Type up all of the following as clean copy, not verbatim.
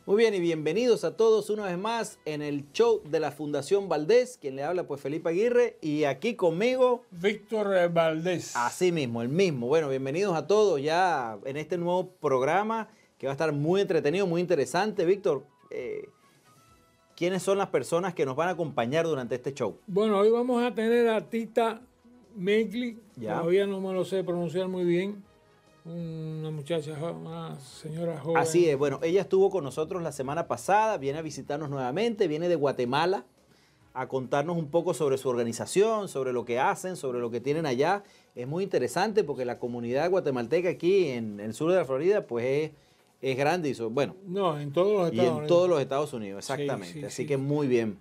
Muy bien, y bienvenidos a todos una vez más en el show de la Fundación Valdés. Quien le habla, pues Felipe Aguirre, y aquí conmigo Víctor Valdés. así mismo, el mismo. Bueno, bienvenidos a todos ya en este nuevo programa que va a estar muy entretenido, muy interesante. Víctor, ¿quiénes son las personas que nos van a acompañar durante este show? Bueno, hoy vamos a tener a Tita Megli, Ya. todavía no me lo sé pronunciar muy bien, una muchacha, una señora joven. Así es, bueno, ella estuvo con nosotros la semana pasada, viene a visitarnos nuevamente, viene de Guatemala a contarnos un poco sobre su organización, sobre lo que hacen, sobre lo que tienen allá. Es muy interesante porque la comunidad guatemalteca aquí en el sur de la Florida pues es grande y bueno, No, en todos los y Estados en Unidos. todos los Estados Unidos, exactamente. Sí, Así sí. que muy bien.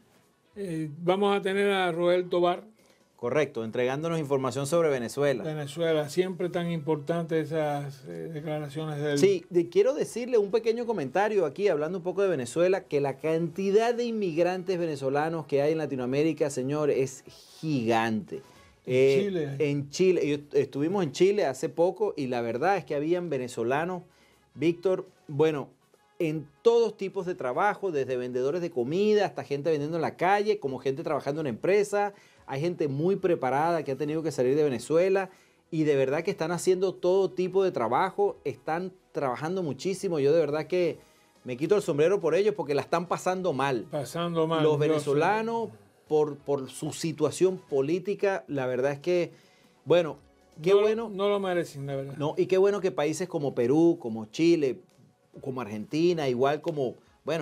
Vamos a tener a Roel Tobar, Correcto, entregándonos información sobre Venezuela. Venezuela, siempre tan importante esas declaraciones de él. Sí, quiero decirle un pequeño comentario aquí, hablando un poco de Venezuela, que la cantidad de inmigrantes venezolanos que hay en Latinoamérica, señor, es gigante. Chile. En Chile, estuvimos en Chile hace poco y la verdad es que habían venezolanos, Víctor, bueno, en todos tipos de trabajo, desde vendedores de comida hasta gente vendiendo en la calle, como gente trabajando en empresas. Hay gente muy preparada que ha tenido que salir de Venezuela y de verdad que están haciendo todo tipo de trabajo, están trabajando muchísimo. Yo de verdad que me quito el sombrero por ellos porque la están pasando mal. Pasando mal. Los venezolanos, por su situación política, la verdad es que, bueno, qué bueno. No lo merecen, la verdad. No, y qué bueno que países como Perú, como Chile, como Argentina, igual como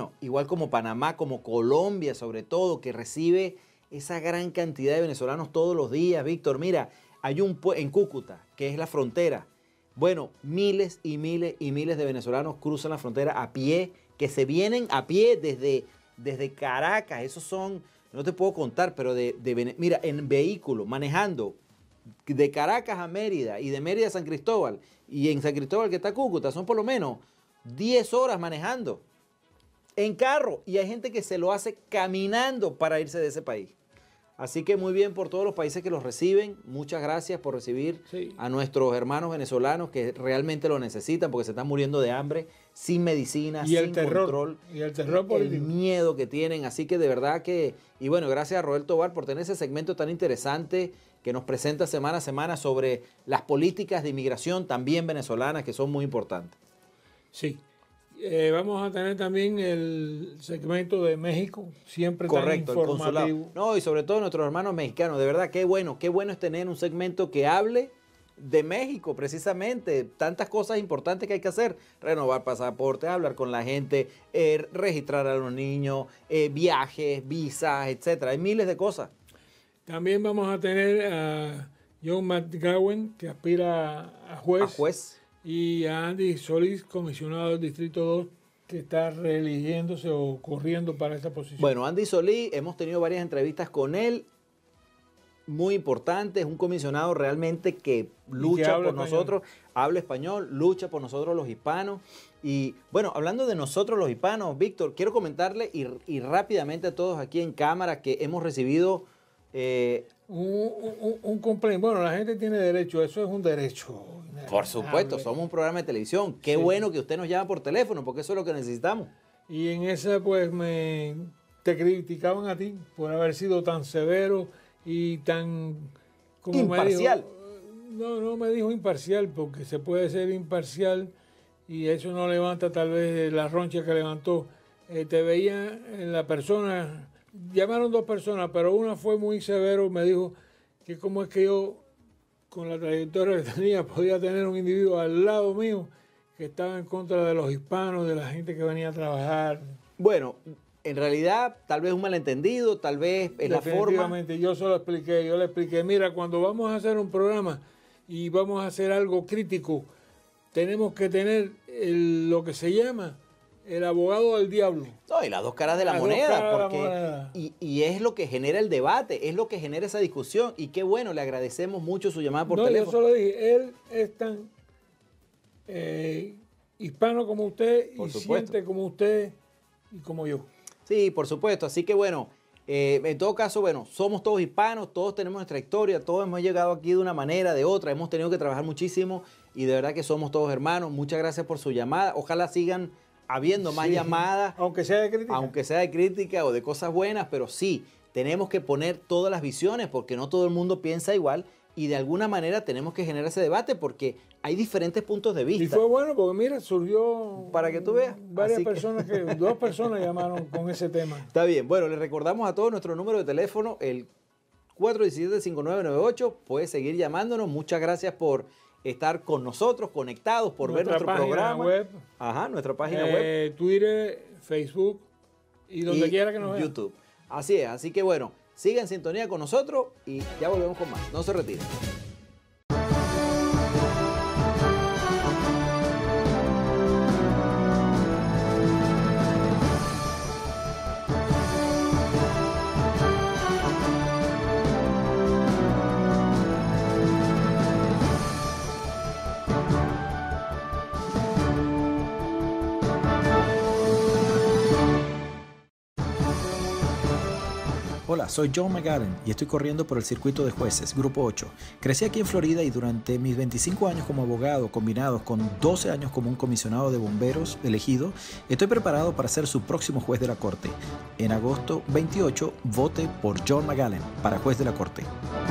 Panamá, como Colombia sobre todo, que recibe esa gran cantidad de venezolanos todos los días. Víctor, mira, hay en Cúcuta, que es la frontera. Bueno, miles y miles y miles de venezolanos cruzan la frontera a pie, que se vienen a pie desde Caracas. Esos son, no te puedo contar, pero mira, en vehículo, manejando de Caracas a Mérida y de Mérida a San Cristóbal, y en San Cristóbal que está Cúcuta, son por lo menos 10 horas manejando en carro, y hay gente que se lo hace caminando para irse de ese país. Así que muy bien por todos los países que los reciben. Muchas gracias por recibir a nuestros hermanos venezolanos que realmente lo necesitan porque se están muriendo de hambre, sin medicina, sin control. Y el terror político. El miedo que tienen. Así que de verdad que... Y bueno, gracias a Roel Tobar por tener ese segmento tan interesante que nos presenta semana a semana sobre las políticas de inmigración también venezolanas que son muy importantes. Sí. Vamos a tener también el segmento de México, siempre correcto, tan informativo. El consulado. No, y sobre todo nuestros hermanos mexicanos. De verdad, qué bueno es tener un segmento que hable de México, precisamente. Tantas cosas importantes que hay que hacer. Renovar pasaporte, hablar con la gente, registrar a los niños, viajes, visas, etcétera. Hay miles de cosas. También vamos a tener a John McGowan, que aspira a juez. A juez. Y a Andy Solís, comisionado del Distrito 2, que está reeligiéndose o corriendo para esa posición. Bueno, Andy Solís, hemos tenido varias entrevistas con él, muy importante, es un comisionado realmente que lucha por nosotros, habla español, lucha por nosotros los hispanos. Y bueno, hablando de nosotros los hispanos, Víctor, quiero comentarle y rápidamente a todos aquí en cámara que hemos recibido... un complaint. Bueno, la gente tiene derecho, eso es un derecho. Por supuesto, somos un programa de televisión. Qué bueno que usted nos llama por teléfono, porque eso es lo que necesitamos. Y en esa, pues, te criticaban a ti por haber sido tan severo y tan... Como imparcial. No me dijo imparcial, porque se puede ser imparcial y eso no levanta tal vez la roncha que levantó. Te veía en la persona... Llamaron dos personas, pero una fue muy severo, me dijo que cómo es que yo, con la trayectoria que tenía, podía tener un individuo al lado mío que estaba en contra de los hispanos, de la gente que venía a trabajar. Bueno, en realidad, tal vez un malentendido, tal vez es la forma. Definitivamente, yo le expliqué, mira, cuando vamos a hacer un programa y vamos a hacer algo crítico, tenemos que tener lo que se llama el abogado del diablo. No, y las dos caras de la moneda. Y es lo que genera el debate, es lo que genera esa discusión. Y qué bueno, le agradecemos mucho su llamada por teléfono. Yo solo dije, él es tan hispano como usted y siente como usted y como yo. Sí, por supuesto. Así que bueno, en todo caso, bueno, somos todos hispanos, todos tenemos nuestra historia, todos hemos llegado aquí de una manera, de otra, hemos tenido que trabajar muchísimo y de verdad que somos todos hermanos. Muchas gracias por su llamada. Ojalá sigan habiendo más llamadas. Aunque sea de crítica. Aunque sea de crítica o de cosas buenas, pero sí, tenemos que poner todas las visiones porque no todo el mundo piensa igual y de alguna manera tenemos que generar ese debate porque hay diferentes puntos de vista. Y fue bueno porque mira, surgió... Para que tú veas. Varias personas, dos personas llamaron con ese tema. Está bien, bueno, les recordamos a todos nuestro número de teléfono, el 417-5998. Puedes seguir llamándonos. Muchas gracias por estar con nosotros, conectados, por ver nuestro programa. Web, Ajá, nuestra página web. Twitter, Facebook y donde quiera que nos vean. YouTube. Así es, así que bueno, sigan en sintonía con nosotros y ya volvemos con más. No se retiren. Hola, soy John McGallen y estoy corriendo por el circuito de jueces, Grupo 8. Crecí aquí en Florida y durante mis 25 años como abogado, combinados con 12 años como un comisionado de bomberos elegido, estoy preparado para ser su próximo juez de la corte. En agosto 28, vote por John McGallen para juez de la corte.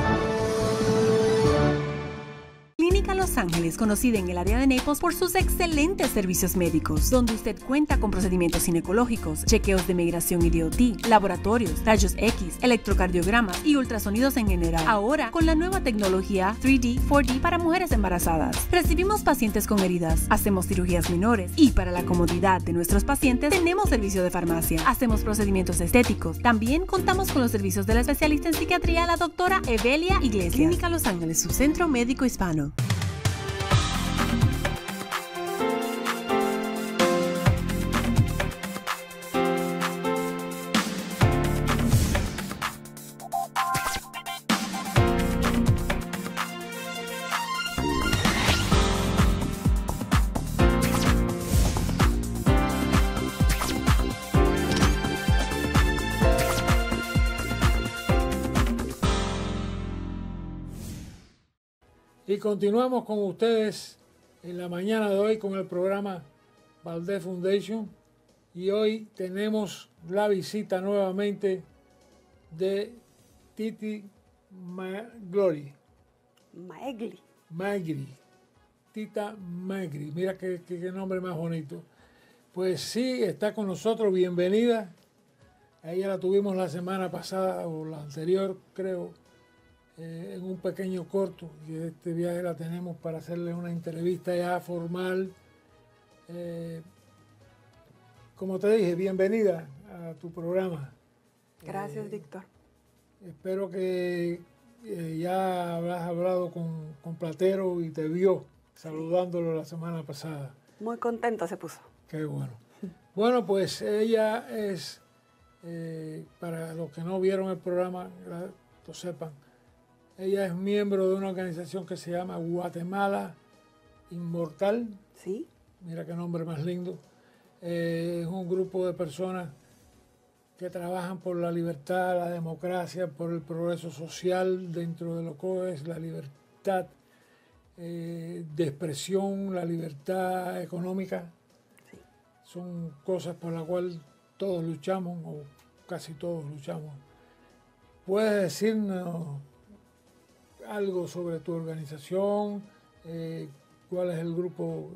Clínica Los Ángeles, conocida en el área de Naples por sus excelentes servicios médicos, donde usted cuenta con procedimientos ginecológicos, chequeos de migración y DOT, laboratorios, rayos X, electrocardiogramas y ultrasonidos en general. Ahora, con la nueva tecnología 3D, 4D para mujeres embarazadas. Recibimos pacientes con heridas, hacemos cirugías menores y para la comodidad de nuestros pacientes tenemos servicio de farmacia. Hacemos procedimientos estéticos. También contamos con los servicios de la especialista en psiquiatría, la doctora Evelia Iglesias. Clínica Los Ángeles, su centro médico hispano. Y continuamos con ustedes en la mañana de hoy con el programa Valdés Foundation. Y hoy tenemos la visita nuevamente de Titi Magri. Tita Magri. Mira qué nombre más bonito. Pues sí, está con nosotros. Bienvenida. A ella la tuvimos la semana pasada o la anterior, creo. En un pequeño corto, y este viaje la tenemos para hacerle una entrevista ya formal. Como te dije, bienvenida a tu programa. Gracias, Víctor. Espero que ya habrás hablado con Platero y te vio saludándolo la semana pasada. Muy contento se puso. Qué bueno. Bueno, pues ella es, para los que no vieron el programa, lo sepan, ella es miembro de una organización que se llama Guatemala Inmortal. Sí. Mira qué nombre más lindo. Es un grupo de personas que trabajan por la libertad, la democracia, por el progreso social dentro de lo que es la libertad de expresión, la libertad económica. Sí. Son cosas por las cuales todos luchamos, o casi todos luchamos. ¿Puedes decirnos algo sobre tu organización? ¿Cuál es el grupo?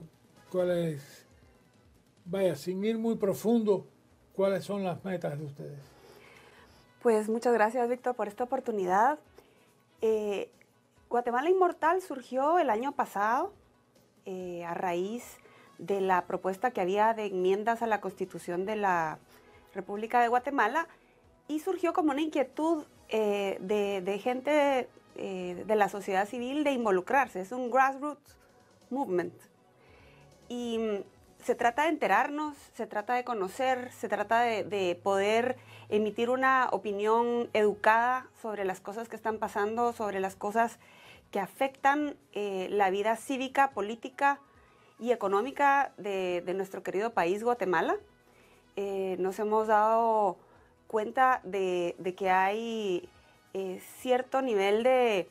Vaya, sin ir muy profundo, ¿cuáles son las metas de ustedes? Pues muchas gracias, Víctor, por esta oportunidad. Guatemala Inmortal surgió el año pasado a raíz de la propuesta que había de enmiendas a la Constitución de la República de Guatemala y surgió como una inquietud de gente de la sociedad civil de involucrarse. Es un grassroots movement. Y se trata de enterarnos, se trata de conocer, se trata de poder emitir una opinión educada sobre las cosas que están pasando, sobre las cosas que afectan la vida cívica, política y económica de nuestro querido país, Guatemala. Nos hemos dado cuenta de que hay cierto nivel de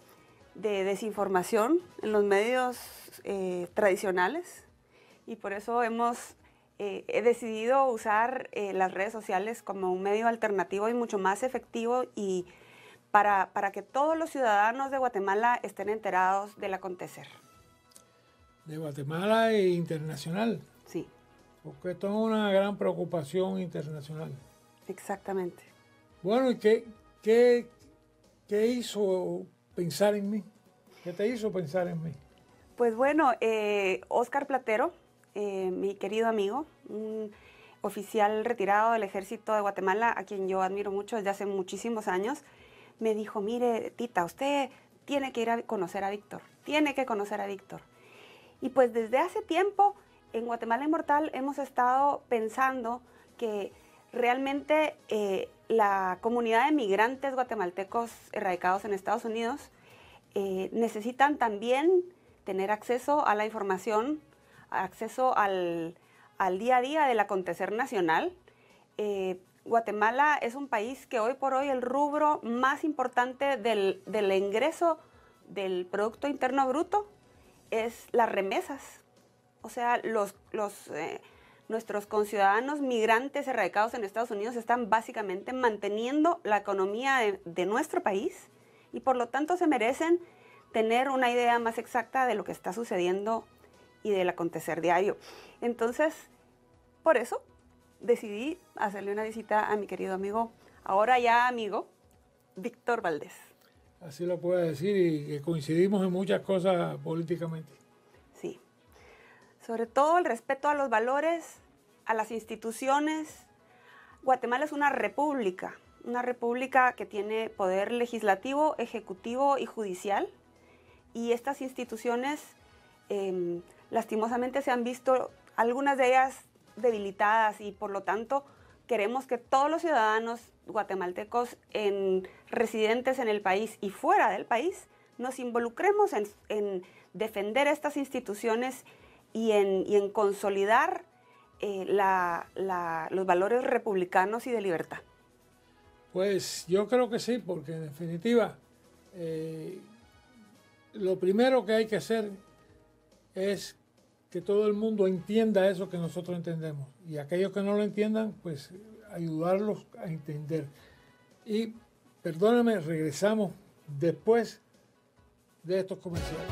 desinformación en los medios tradicionales y por eso hemos he decidido usar las redes sociales como un medio alternativo y mucho más efectivo y para que todos los ciudadanos de Guatemala estén enterados del acontecer. De Guatemala e internacional. Sí. Porque esto es una gran preocupación internacional. Exactamente. Bueno, ¿y qué hizo pensar en mí? ¿Qué te hizo pensar en mí? Pues bueno, Óscar Platero, mi querido amigo, un oficial retirado del Ejército de Guatemala, a quien yo admiro mucho desde hace muchísimos años, me dijo, mire, Tita, usted tiene que ir a conocer a Víctor, tiene que conocer a Víctor. Y pues desde hace tiempo en Guatemala Inmortal hemos estado pensando que realmente la comunidad de migrantes guatemaltecos erradicados en Estados Unidos necesitan también tener acceso a la información, acceso al día a día del acontecer nacional. Guatemala es un país que hoy por hoy el rubro más importante del ingreso del Producto Interno Bruto es las remesas. O sea, nuestros conciudadanos migrantes erradicados en Estados Unidos están básicamente manteniendo la economía de nuestro país y por lo tanto se merecen tener una idea más exacta de lo que está sucediendo y del acontecer diario. Entonces, por eso decidí hacerle una visita a mi querido amigo, ahora ya amigo, Víctor Valdés. Así lo puedo decir y que coincidimos en muchas cosas políticamente. Sí. Sobre todo el respeto a los valores, a las instituciones. Guatemala es una república que tiene poder legislativo, ejecutivo y judicial. Y estas instituciones, lastimosamente, se han visto, algunas de ellas debilitadas y por lo tanto queremos que todos los ciudadanos guatemaltecos residentes en el país y fuera del país nos involucremos en defender estas instituciones y en consolidar los valores republicanos y de libertad. Pues yo creo que sí, porque en definitiva lo primero que hay que hacer es que todo el mundo entienda eso que nosotros entendemos. Y aquellos que no lo entiendan, pues ayudarlos a entender. Y perdóname, regresamos después de estos comerciales.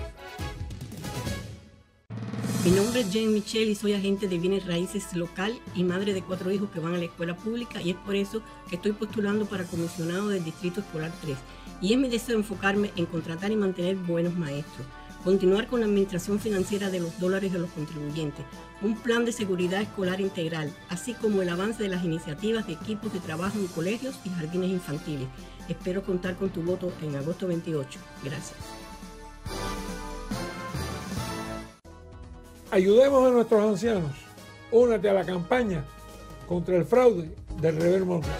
Mi nombre es Jane Michelle y soy agente de bienes raíces local y madre de 4 hijos que van a la escuela pública y es por eso que estoy postulando para comisionado del Distrito Escolar 3. Y es mi deseo enfocarme en contratar y mantener buenos maestros, continuar con la administración financiera de los dólares de los contribuyentes, un plan de seguridad escolar integral, así como el avance de las iniciativas de equipos de trabajo en colegios y jardines infantiles. Espero contar con tu voto en agosto 28. Gracias. Ayudemos a nuestros ancianos. Únete a la campaña contra el fraude del Rever Mortgage.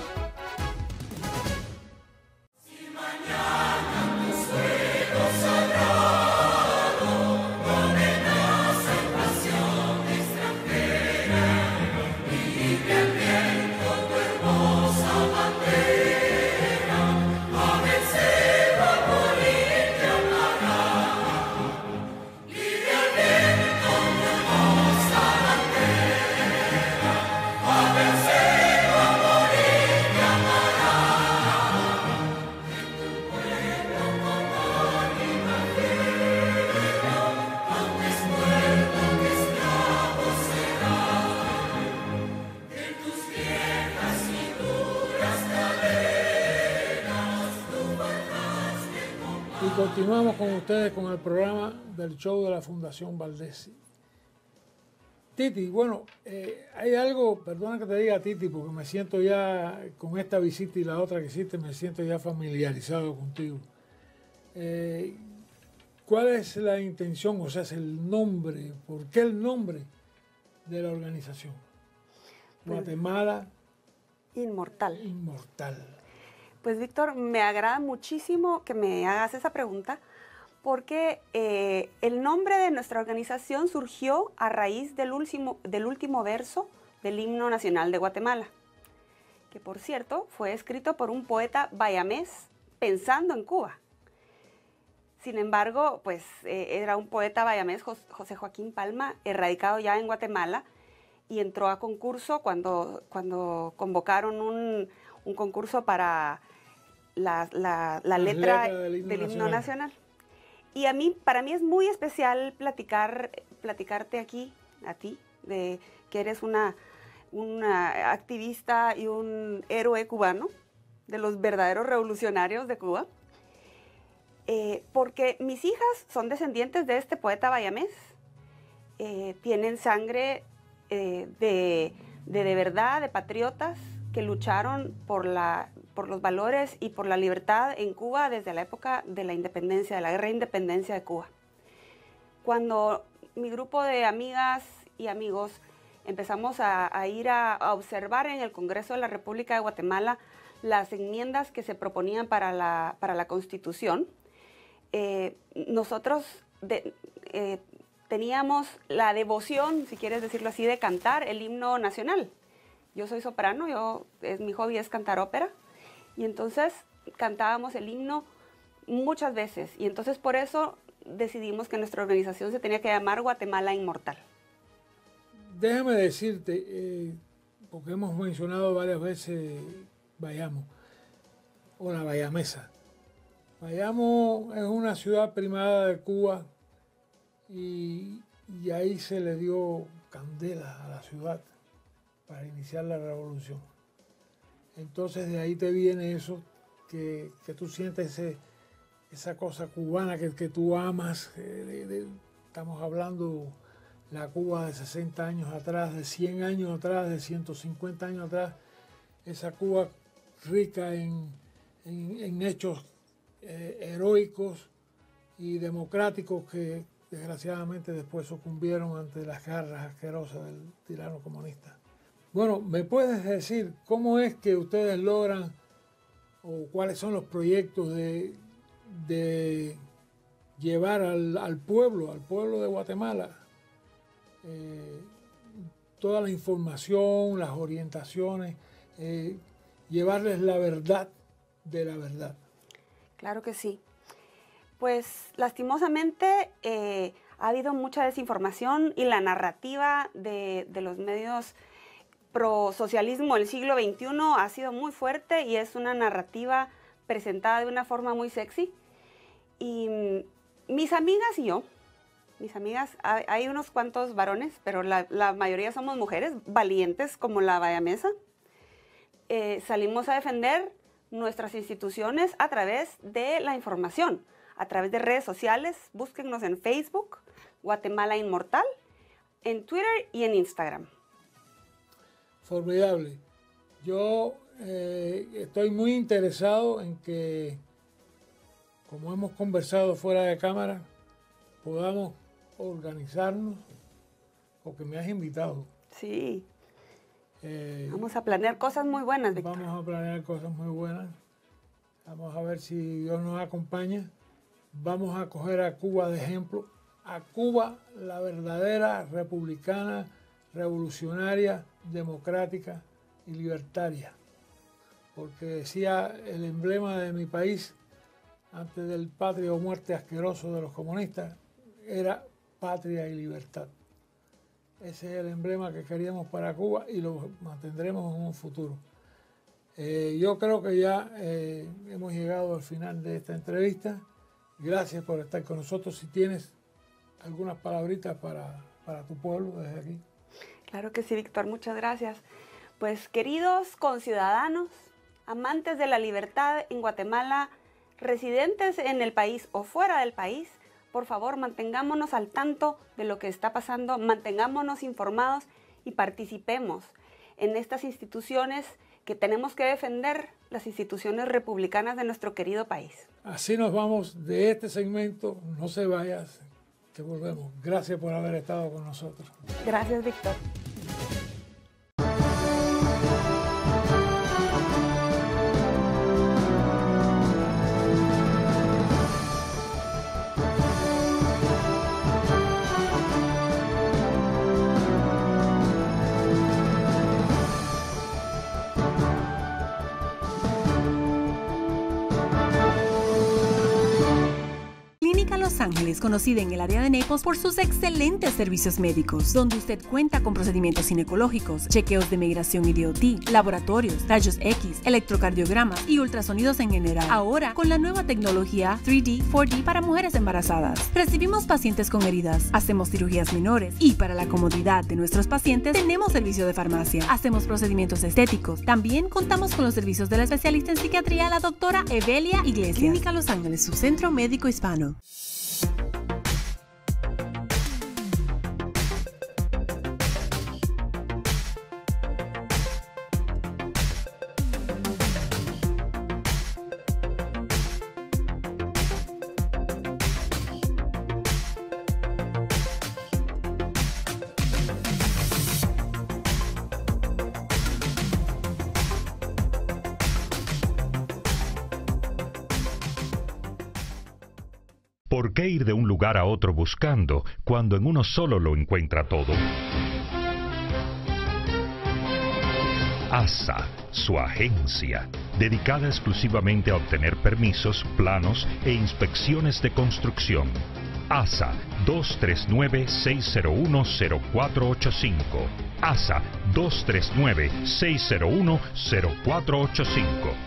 Continuamos con ustedes con el programa del show de la Fundación Valdés. Titi, bueno, hay algo, perdona que te diga Titi, porque me siento ya, con esta visita y la otra que hiciste, me siento ya familiarizado contigo. ¿Cuál es la intención, o sea, es el nombre, por qué el nombre de la organización? Guatemala Inmortal. Inmortal. Pues Víctor, me agrada muchísimo que me hagas esa pregunta porque el nombre de nuestra organización surgió a raíz del último verso del himno nacional de Guatemala, que por cierto fue escrito por un poeta bayamés pensando en Cuba. Sin embargo, pues era un poeta bayamés, José Joaquín Palma, erradicado ya en Guatemala, y entró a concurso cuando convocaron un concurso para la letra del himno nacional. Y para mí es muy especial platicarte aquí, a ti, de que eres una activista y un héroe cubano, de los verdaderos revolucionarios de Cuba, porque mis hijas son descendientes de este poeta bayamés, tienen sangre de verdad, de patriotas que lucharon por los valores y por la libertad en Cuba desde la época de la independencia, de la guerra de independencia de Cuba. Cuando mi grupo de amigas y amigos empezamos a ir a observar en el Congreso de la República de Guatemala las enmiendas que se proponían para la Constitución, nosotros teníamos la devoción, si quieres decirlo así, de cantar el himno nacional. Yo soy soprano, mi hobby es cantar ópera, y entonces cantábamos el himno muchas veces, y entonces por eso decidimos que nuestra organización se tenía que llamar Guatemala Inmortal. Déjame decirte, porque hemos mencionado varias veces Bayamo, o la Bayamesa. Bayamo es una ciudad primada de Cuba y ahí se le dio candela a la ciudad para iniciar la revolución. Entonces de ahí te viene eso, que tú sientes esa cosa cubana que tú amas. Estamos hablando la Cuba de 60 años atrás, de 100 años atrás, de 150 años atrás, esa Cuba rica en hechos heroicos y democráticos que desgraciadamente después sucumbieron ante las garras asquerosas del tirano comunista. Bueno, ¿me puedes decir cómo es que ustedes logran o cuáles son los proyectos de llevar al pueblo de Guatemala toda la información, las orientaciones, llevarles la verdad de la verdad? Claro que sí. Pues lastimosamente ha habido mucha desinformación y la narrativa de los medios pro socialismo del siglo XXI ha sido muy fuerte y es una narrativa presentada de una forma muy sexy. Y mis amigas y yo, hay unos cuantos varones, pero la mayoría somos mujeres valientes como la bayamesa, salimos a defender nuestras instituciones a través de la información, a través de redes sociales. Búsquennos en Facebook, Guatemala Inmortal, en Twitter y en Instagram. Formidable. Yo estoy muy interesado en que, como hemos conversado fuera de cámara, podamos organizarnos, porque me has invitado. Sí. Vamos a planear cosas muy buenas, Víctor. Vamos a planear cosas muy buenas. Vamos a ver si Dios nos acompaña. Vamos a coger a Cuba de ejemplo. A Cuba, la verdadera republicana, revolucionaria, democrática y libertaria. Porque decía el emblema de mi país, antes del patria o muerte asqueroso de los comunistas, era patria y libertad. Ese es el emblema que queríamos para Cuba y lo mantendremos en un futuro. Yo creo que ya hemos llegado al final de esta entrevista. Gracias por estar con nosotros. Si tienes algunas palabritas para tu pueblo desde aquí. Claro que sí, Víctor. Muchas gracias. Pues queridos conciudadanos, amantes de la libertad en Guatemala, residentes en el país o fuera del país, por favor, mantengámonos al tanto de lo que está pasando, mantengámonos informados y participemos en estas instituciones que tenemos que defender, las instituciones republicanas de nuestro querido país. Así nos vamos de este segmento. No se vayas, que volvemos. Gracias por haber estado con nosotros. Gracias, Víctor. Los Ángeles, Ángeles, conocida en el área de Naples por sus excelentes servicios médicos, donde usted cuenta con procedimientos ginecológicos, chequeos de migración y DOT, laboratorios, rayos X, electrocardiogramas y ultrasonidos en general. Ahora, con la nueva tecnología 3D, 4D para mujeres embarazadas. Recibimos pacientes con heridas, hacemos cirugías menores y para la comodidad de nuestros pacientes tenemos servicio de farmacia. Hacemos procedimientos estéticos. También contamos con los servicios de la especialista en psiquiatría, la doctora Evelia Iglesias. Clínica Los Ángeles, su centro médico hispano. ¿Por qué ir de un lugar a otro buscando cuando en uno solo lo encuentra todo? ASA, su agencia, dedicada exclusivamente a obtener permisos, planos e inspecciones de construcción. ASA 239-601-0485. ASA 239-601-0485.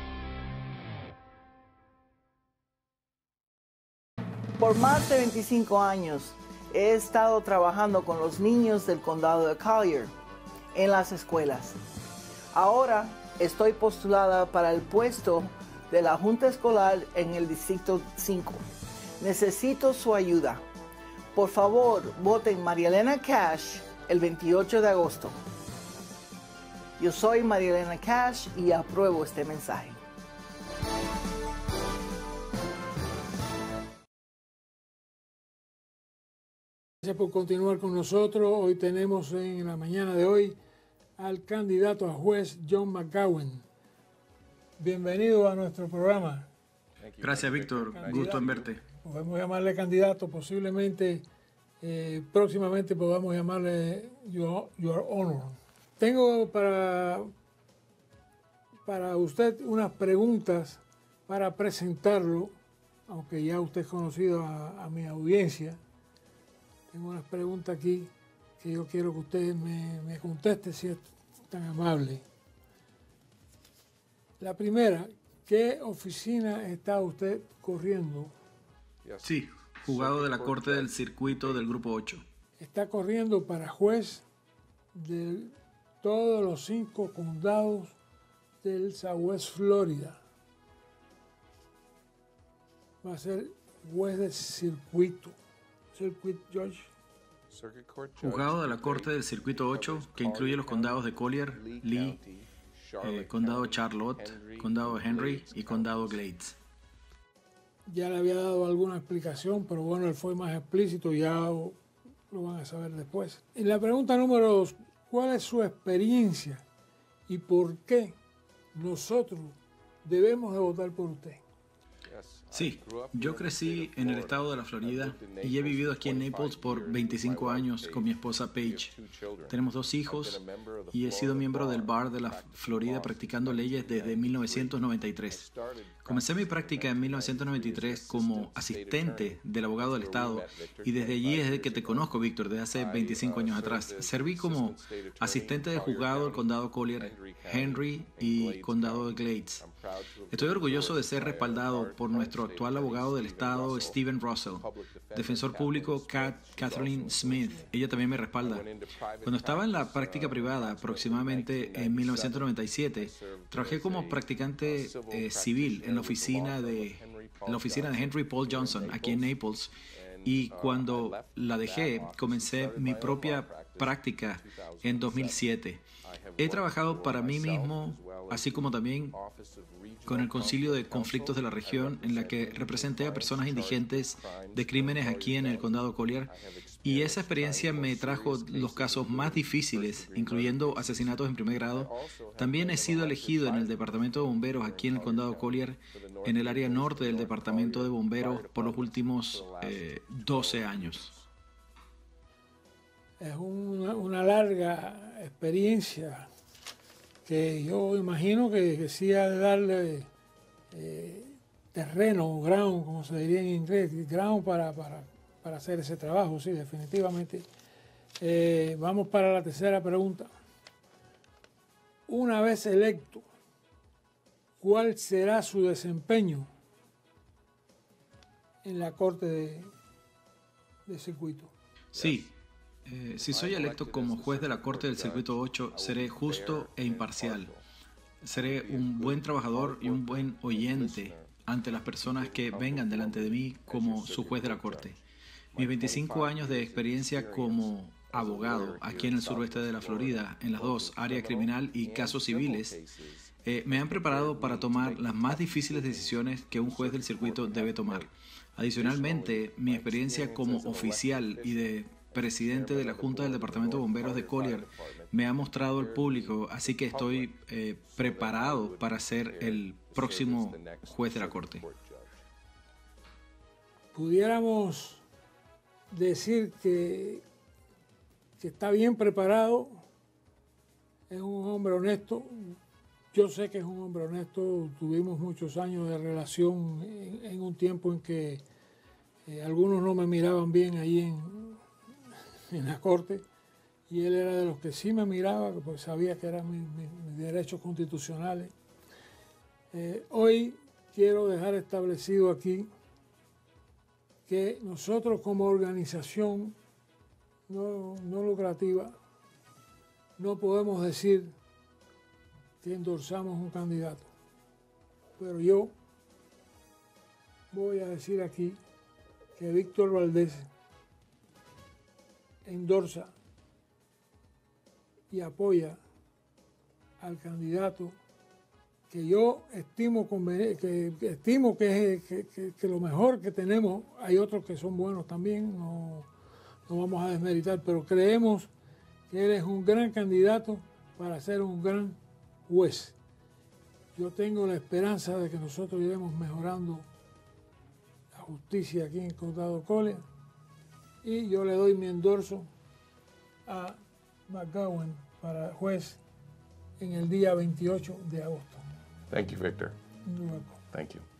Por más de 25 años he estado trabajando con los niños del condado de Collier en las escuelas. Ahora estoy postulada para el puesto de la Junta Escolar en el Distrito 5. Necesito su ayuda. Por favor, voten María Elena Cash el 28 de agosto. Yo soy María Elena Cash y apruebo este mensaje. Gracias por continuar con nosotros. Hoy tenemos en la mañana de hoy al candidato a juez John McGowan. Bienvenido a nuestro programa. Gracias, Víctor. Gusto en verte. Podemos llamarle candidato, posiblemente próximamente podamos llamarle Your Honor. Tengo para usted unas preguntas para presentarlo, aunque ya usted es conocido a mi audiencia. Tengo unas preguntas aquí que yo quiero que usted me conteste, si es tan amable. La primera, ¿qué oficina está usted corriendo? Sí, juzgado de la Corte del Circuito del Grupo 8. Está corriendo para juez de todos los 5 condados del Southwest Florida. Va a ser juez de circuito. Circuit Judge. Juzgado de la Corte del Circuito 8, que incluye los condados de Collier, Lee, condado Charlotte, condado Henry y condado Glades. Ya le había dado alguna explicación, pero bueno, él fue más explícito, ya lo van a saber después. Y la pregunta número 2, ¿cuál es su experiencia y por qué nosotros debemos de votar por usted? Sí, yo crecí en el estado de la Florida y he vivido aquí en Naples por 25 años con mi esposa Paige. Tenemos 2 hijos y he sido miembro del Bar de la Florida practicando leyes desde 1993. Comencé mi práctica en 1993 como asistente del abogado del estado y desde allí es de que te conozco, Víctor, desde hace 25 años atrás. Serví como asistente de juzgado del condado Collier, Henry y condado de Glades. Estoy orgulloso de ser respaldado por nuestro actual abogado del estado, Steven Russell, defensor público Catherine Smith. Ella también me respalda. Cuando estaba en la práctica privada, aproximadamente en 1997, trabajé como practicante civil en la oficina de Henry Paul Johnson, aquí en Naples. Y cuando la dejé, comencé mi propia práctica en 2007. He trabajado para mí mismo, así como también con el Concilio de Conflictos de la Región, en la que representé a personas indigentes de crímenes aquí en el condado Collier. Y esa experiencia me trajo los casos más difíciles, incluyendo asesinatos en primer grado. También he sido elegido en el Departamento de Bomberos aquí en el condado Collier, en el área norte del Departamento de Bomberos, por los últimos 12 años. Es una larga experiencia que yo imagino que sí ha de darle terreno, ground, como se diría en inglés, ground para hacer ese trabajo, sí, definitivamente. Vamos para la tercera pregunta. Una vez electo, ¿cuál será su desempeño en la Corte de Circuito? Sí, si soy electo como juez de la Corte del Circuito 8, seré justo e imparcial. Seré un buen trabajador y un buen oyente ante las personas que vengan delante de mí como su juez de la Corte. Mis 25 años de experiencia como abogado aquí en el suroeste de la Florida, en las dos, área criminal y casos civiles, me han preparado para tomar las más difíciles decisiones que un juez del circuito debe tomar. Adicionalmente, mi experiencia como oficial y de presidente de la Junta del Departamento de Bomberos de Collier me ha mostrado al público, así que estoy preparado para ser el próximo juez de la Corte. Pudiéramos decir que está bien preparado, es un hombre honesto. Yo sé que es un hombre honesto, tuvimos muchos años de relación en un tiempo en que algunos no me miraban bien ahí en la corte, y él era de los que sí me miraba, porque sabía que eran mis derechos constitucionales. Hoy quiero dejar establecido aquí que nosotros como organización no lucrativa no podemos decir que endorsamos un candidato, pero yo voy a decir aquí que Víctor Valdés endorsa y apoya al candidato que yo estimo que lo mejor que tenemos. Hay otros que son buenos también, no vamos a desmeritar, pero creemos que él es un gran candidato para ser un gran juez. Yo tengo la esperanza de que nosotros iremos mejorando la justicia aquí en el condado Collier, y yo le doy mi endorso a McGowan para juez en el día 28 de agosto. Thank you, Victor. You're welcome. Thank you.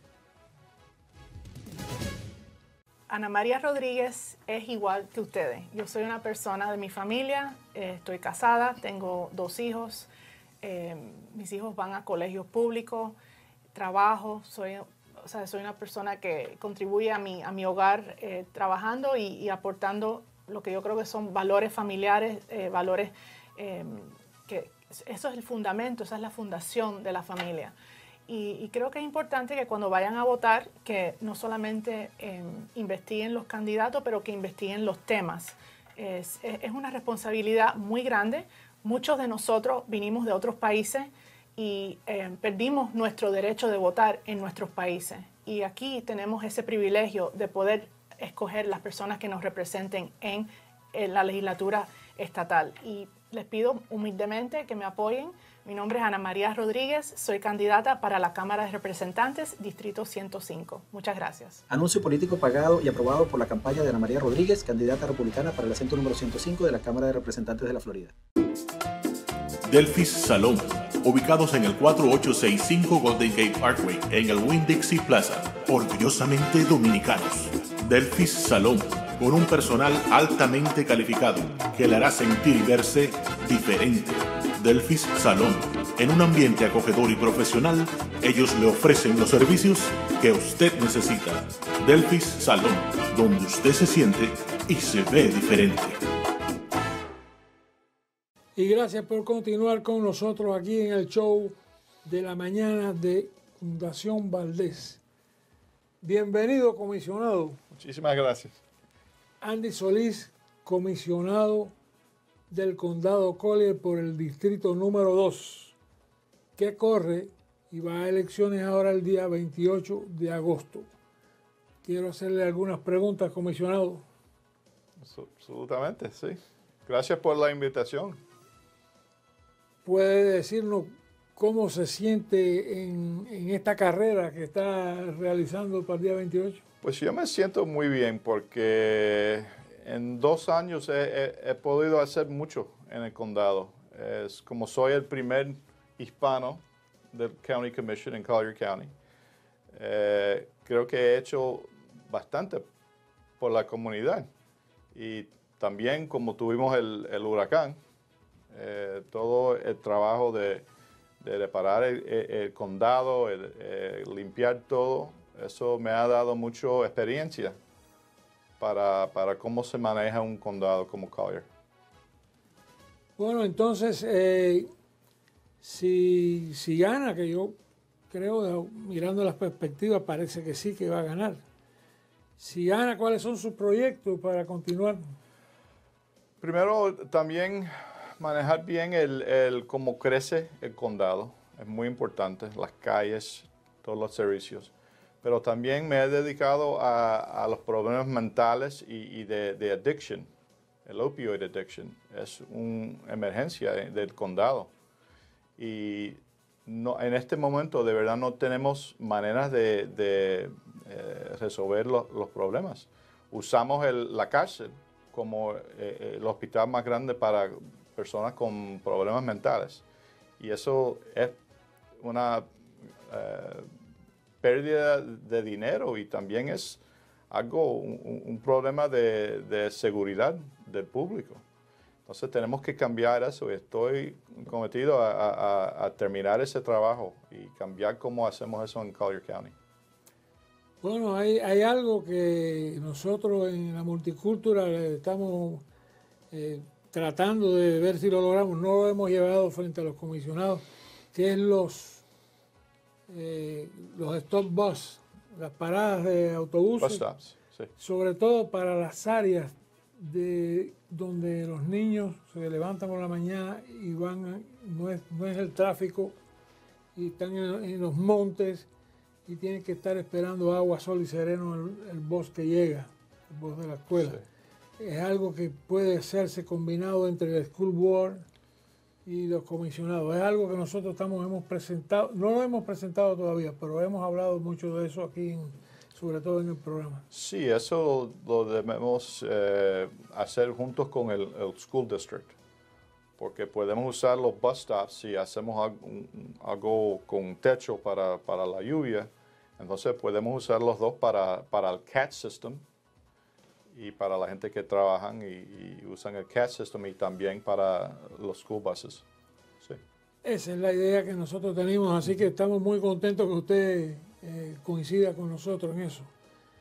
Ana María Rodríguez es igual que ustedes. Yo soy una persona de mi familia, estoy casada, tengo 2 hijos, mis hijos van a colegios públicos, trabajo, soy una persona que contribuye a mi hogar trabajando y aportando lo que yo creo que son valores familiares, valores que eso es el fundamento, esa es la fundación de la familia. Y creo que es importante que cuando vayan a votar, que no solamente investiguen los candidatos, pero que investiguen los temas. Es una responsabilidad muy grande. Muchos de nosotros vinimos de otros países y perdimos nuestro derecho de votar en nuestros países. Y aquí tenemos ese privilegio de poder escoger las personas que nos representen en la legislatura estatal. Y les pido humildemente que me apoyen. Mi nombre es Ana María Rodríguez, soy candidata para la Cámara de Representantes, Distrito 105. Muchas gracias. Anuncio político pagado y aprobado por la campaña de Ana María Rodríguez, candidata republicana para el asiento número 105 de la Cámara de Representantes de la Florida. Delphis Salón, ubicados en el 4865 Golden Gate Parkway, en el Winn-Dixie Plaza. Orgullosamente dominicanos. Delphis Salón, con un personal altamente calificado que le hará sentir y verse diferente. Delphis Salón, en un ambiente acogedor y profesional, ellos le ofrecen los servicios que usted necesita. Delphis Salón, donde usted se siente y se ve diferente. Y gracias por continuar con nosotros aquí en el show de la mañana de Fundación Valdés. Bienvenido, comisionado. Muchísimas gracias. Andy Solís, comisionado del condado Collier por el distrito número 2, que corre y va a elecciones ahora el día 28 de agosto. Quiero hacerle algunas preguntas, comisionado. Absolutamente, sí. Gracias por la invitación. ¿Puede decirnos cómo se siente en esta carrera que está realizando para el día 28? Pues yo me siento muy bien porque en 2 años he podido hacer mucho en el condado. Como soy el primer hispano del County Commission en Collier County, creo que he hecho bastante por la comunidad. Y también como tuvimos el huracán, todo el trabajo de reparar el condado, limpiar todo, eso me ha dado mucha experiencia para cómo se maneja un condado como Collier. Bueno, entonces, si gana, que yo creo, mirando las perspectivas, parece que sí que va a ganar. Si gana, ¿cuáles son sus proyectos para continuar? Primero, también manejar bien cómo crece el condado. Es muy importante, las calles, todos los servicios. Pero también me he dedicado a los problemas mentales y de addiction. El opioid addiction es una emergencia del condado. Y en este momento de verdad no tenemos maneras de resolver los problemas. Usamos la cárcel como el hospital más grande para personas con problemas mentales. Y eso es una pérdida de dinero y también es un problema de seguridad del público. Entonces tenemos que cambiar eso y estoy comprometido a terminar ese trabajo y cambiar cómo hacemos eso en Collier County. Bueno, hay algo que nosotros en la multicultura estamos tratando de ver si lo logramos. No lo hemos llevado frente a los comisionados, que es los stop bus, las paradas de autobuses. Bus stops, sí. Sobre todo para las áreas donde los niños se levantan por la mañana y van, no es el tráfico, y están en los montes y tienen que estar esperando agua, sol y sereno el bus que llega, el bus de la escuela. Sí. Es algo que puede hacerse combinado entre el school board y los comisionados. Es algo que nosotros hemos presentado, no lo hemos presentado todavía, pero hemos hablado mucho de eso aquí, sobre todo en el programa. Sí, eso lo debemos hacer juntos con el school district, porque podemos usar los bus stops si hacemos algo con techo para la lluvia. Entonces podemos usar los dos para el CAT system y para la gente que trabajan y usan el CAT system y también para los school buses. Sí. Esa es la idea que nosotros tenemos, así que estamos muy contentos que usted coincida con nosotros en eso.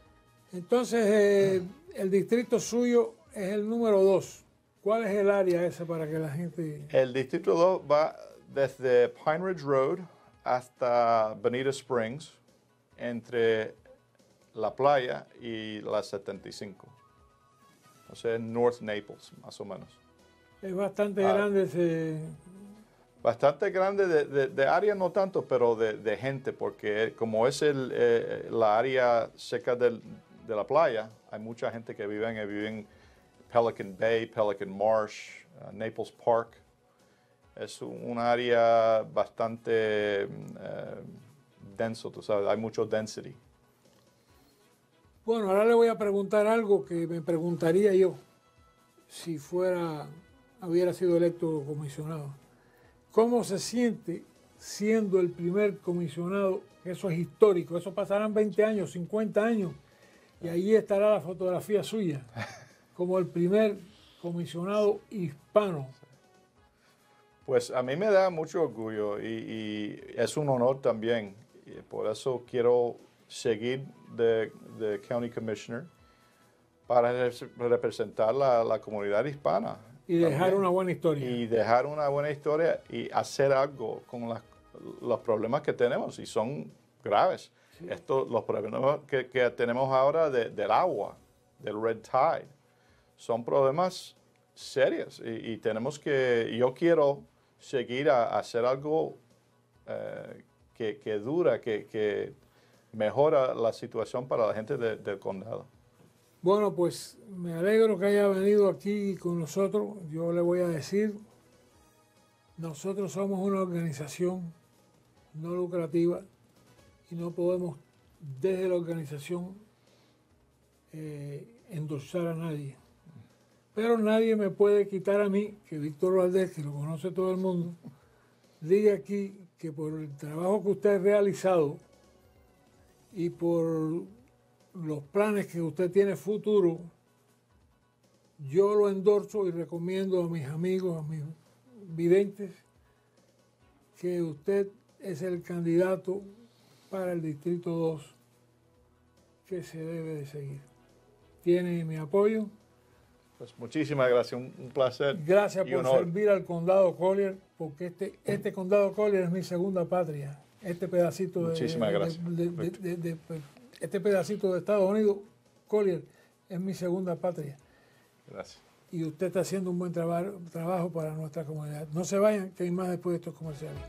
Entonces, el distrito suyo es el número 2. ¿Cuál es el área esa para que la gente...? El distrito 2 va desde Pine Ridge Road hasta Bonita Springs, entre la playa y la 75. O sea, North Naples, más o menos. Es bastante grande ese... Bastante grande de área, no tanto, pero de gente, porque como es la área cerca de la playa, hay mucha gente que vive en Pelican Bay, Pelican Marsh, Naples Park. Es un área bastante denso, tú sabes, hay mucho density. Bueno, ahora le voy a preguntar algo que me preguntaría yo si hubiera sido electo comisionado. ¿Cómo se siente siendo el primer comisionado? Eso es histórico, eso pasarán 20 años, 50 años, y ahí estará la fotografía suya, como el primer comisionado hispano. Pues a mí me da mucho orgullo y es un honor también. Y por eso quiero seguir de County Commissioner para representar la comunidad hispana. Y dejar también. Una buena historia. Y dejar una buena historia y hacer algo con los problemas que tenemos, y son graves. Sí. Los problemas que tenemos ahora del agua, del red tide, son problemas serios. Y tenemos yo quiero seguir a hacer algo que dura, que mejora la situación para la gente del condado. Bueno, pues me alegro que haya venido aquí con nosotros. Yo le voy a decir, nosotros somos una organización no lucrativa y no podemos desde la organización endosar a nadie. Pero nadie me puede quitar a mí, que Víctor Valdés, que lo conoce todo el mundo, diga aquí que por el trabajo que usted ha realizado y por los planes que usted tiene futuro, yo lo endorso y recomiendo a mis amigos, a mis videntes, que usted es el candidato para el Distrito 2 que se debe de seguir. Tiene mi apoyo. Pues muchísimas gracias, un placer. Gracias y por honor. servir al condado Collier, porque este condado Collier es mi segunda patria. Este pedacito Muchísimas gracias. este pedacito de Estados Unidos, Collier, es mi segunda patria. Gracias. Y usted está haciendo un buen trabajo para nuestra comunidad. No se vayan, que hay más después de estos comerciales.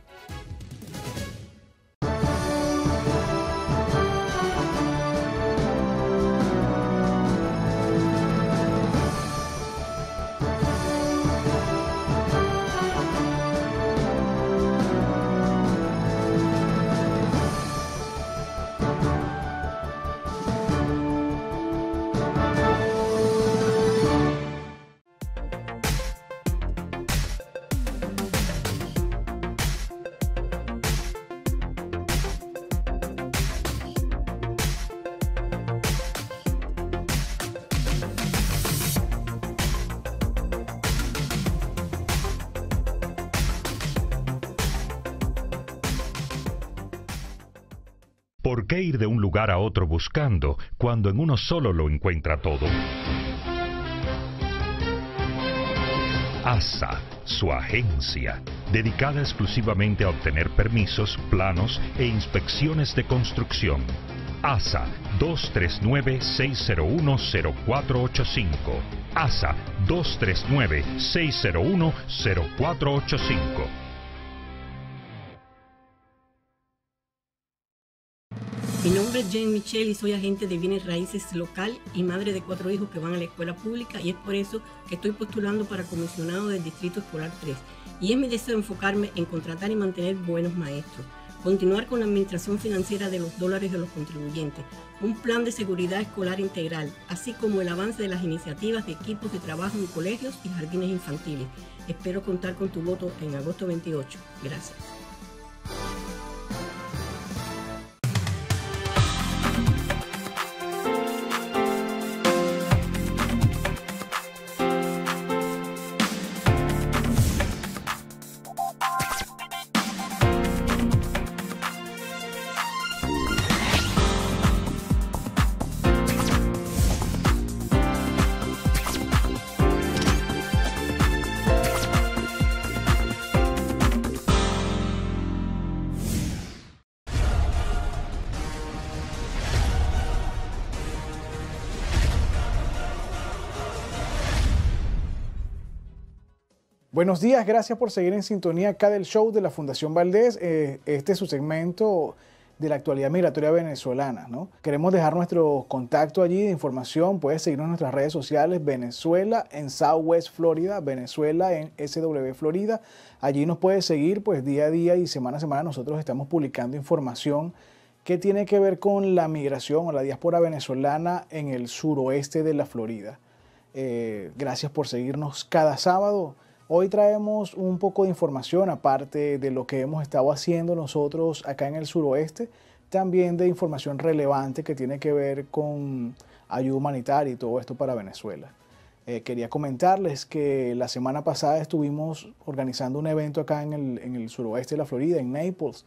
¿Por qué ir de un lugar a otro buscando cuando en uno solo lo encuentra todo? ASA, su agencia, dedicada exclusivamente a obtener permisos, planos e inspecciones de construcción. ASA 239-601-0485. ASA 239-601-0485. Mi nombre es Jane Michelle y soy agente de bienes raíces local y madre de 4 hijos que van a la escuela pública, y es por eso que estoy postulando para comisionado del Distrito Escolar 3. Y es mi deseo enfocarme en contratar y mantener buenos maestros, continuar con la administración financiera de los dólares de los contribuyentes, un plan de seguridad escolar integral, así como el avance de las iniciativas de equipos de trabajo en colegios y jardines infantiles. Espero contar con tu voto en agosto 28. Gracias. Buenos días, gracias por seguir en sintonía acá del show de la Fundación Valdés. Este es su segmento de la actualidad migratoria venezolana, ¿no? Queremos dejar nuestro contacto allí de información. Puedes seguirnos en nuestras redes sociales: Venezuela en Southwest Florida, Venezuela en SW Florida. Allí nos puedes seguir pues día a día y semana a semana. Nosotros estamos publicando información que tiene que ver con la migración o la diáspora venezolana en el suroeste de la Florida. Gracias por seguirnos cada sábado. Hoy traemos un poco de información, aparte de lo que hemos estado haciendo nosotros acá en el suroeste, también de información relevante que tiene que ver con ayuda humanitaria y todo esto para Venezuela. Quería comentarles que la semana pasada estuvimos organizando un evento acá en el suroeste de la Florida, en Naples,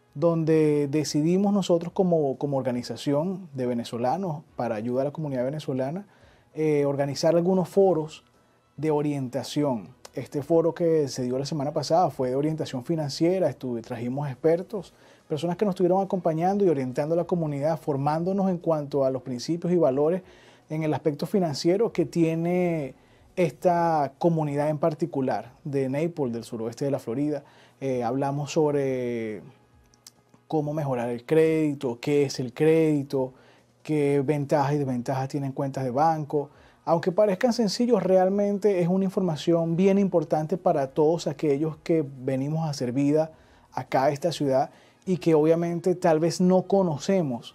donde decidimos nosotros como organización de venezolanos para ayudar a la comunidad venezolana, organizar algunos foros de orientación. Este foro que se dio la semana pasada fue de orientación financiera. Trajimos expertos, personas que nos estuvieron acompañando y orientando a la comunidad, formándonos en cuanto a los principios y valores en el aspecto financiero que tiene esta comunidad en particular de Naples, del suroeste de la Florida. Hablamos sobre cómo mejorar el crédito, qué es el crédito, qué ventajas y desventajas tienen cuentas de banco. Aunque parezcan sencillos, realmente es una información bien importante para todos aquellos que venimos a hacer vida acá a esta ciudad y que obviamente tal vez no conocemos